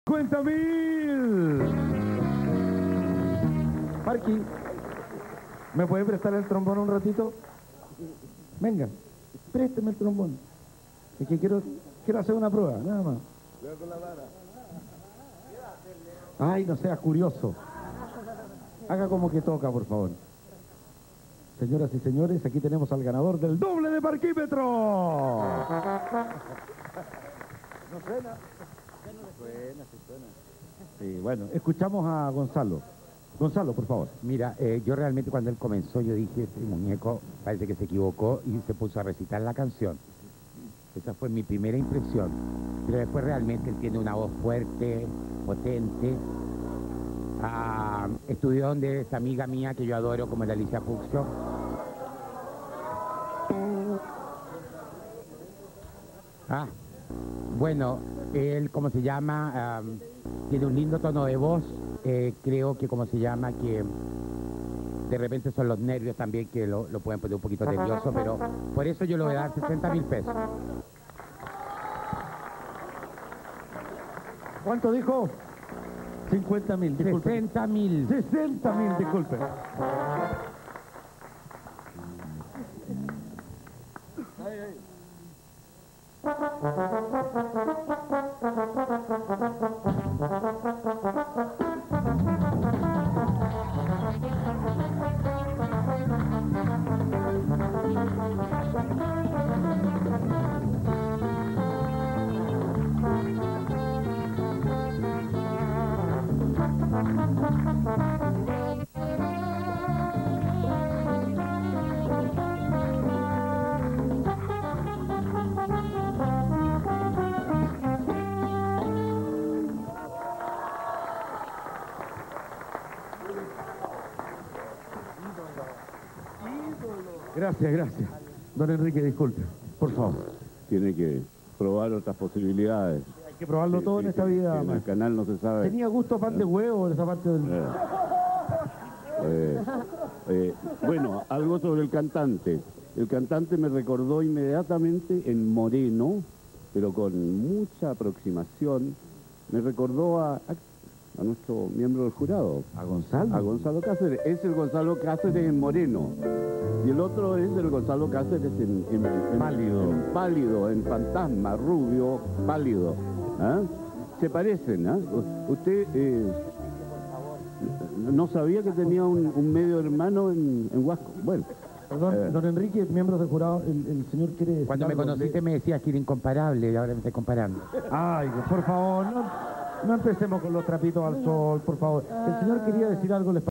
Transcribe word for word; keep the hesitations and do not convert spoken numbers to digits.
cincuenta mil. Parky, ¿me puede prestar el trombón un ratito? Venga, présteme el trombón. Es que quiero, quiero hacer una prueba, nada más. Ay, no seas curioso. Haga como que toca, por favor. Señoras y señores, aquí tenemos al ganador del doble de parquímetro. ¿No suena? Suena, sí suena. Sí, bueno, escuchamos a Gonzalo. Gonzalo, por favor. Mira, eh, yo realmente cuando él comenzó, yo dije, este muñeco parece que se equivocó y se puso a recitar la canción. Esa fue mi primera impresión. Pero después realmente él tiene una voz fuerte, potente. Ah, estudió donde esta amiga mía que yo adoro, como la Alicia Fuxio. Ah, bueno, él, ¿cómo se llama? Ah, tiene un lindo tono de voz. Eh, creo que, ¿cómo se llama? Que de repente son los nervios también que lo, lo pueden poner un poquito nervioso, pero por eso yo le voy a dar sesenta mil pesos. ¿Cuánto dijo? cincuenta mil, disculpe. sesenta mil. sesenta mil, disculpe. Ay, ay. Gracias, gracias. Don Enrique, disculpe, por favor. Tiene que probar otras posibilidades. Hay que probarlo todo en esta vida. En el canal no se sabe. Tenía gusto pan de huevo en esa parte del... Eh, eh, eh, bueno, algo sobre el cantante. El cantante me recordó inmediatamente en Moreno, pero con mucha aproximación. Me recordó a, a, a nuestro miembro del jurado. ¿A Gonzalo? A Gonzalo Cáceres. Es el Gonzalo Cáceres en Moreno. Y el otro es el Gonzalo Cáceres en, en, en Pálido. En pálido, en fantasma, rubio, pálido. ¿Ah? Se parecen, ¿ah? Usted eh, no sabía que tenía un, un medio hermano en, en Huasco. Bueno. Perdón, eh. don Enrique, miembros del jurado, el, el señor quiere decir Cuando me algo. conociste me decías que era incomparable y ahora me estoy comparando. Ay, por favor, no, no empecemos con los trapitos al sol, por favor. El señor quería decir algo, les